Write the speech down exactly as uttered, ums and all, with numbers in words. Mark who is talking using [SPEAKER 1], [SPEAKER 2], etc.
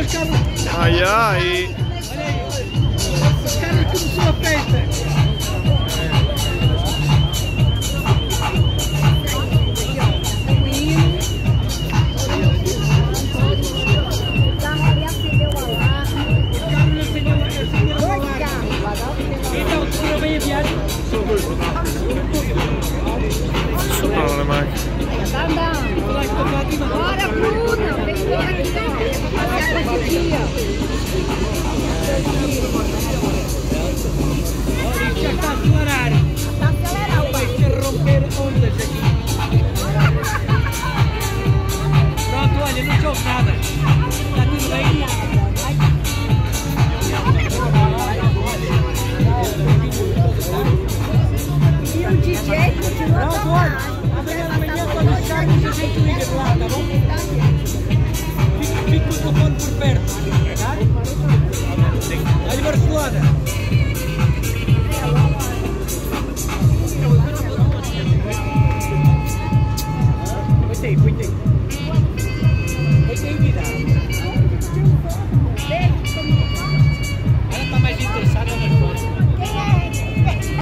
[SPEAKER 1] Ai ai!
[SPEAKER 2] O cara começou a festa!
[SPEAKER 1] Sopraram na máquina.
[SPEAKER 3] Tá andando. Bora, Bruna. Vem por aqui, ó. Rapaziada de dia.
[SPEAKER 2] Já está a acelerar.
[SPEAKER 3] Tá acelerado.
[SPEAKER 2] Vai ser romper ondas aqui. Pronto, olha, não chove nada. Está tudo bem.
[SPEAKER 3] E o D J continua a tocar.
[SPEAKER 2] Amanhã quando os carros a gente liga de lá, tá bom? Fica o telefone por perto, tá? Olha Barcelona. Põe-te aí, põe-te aí.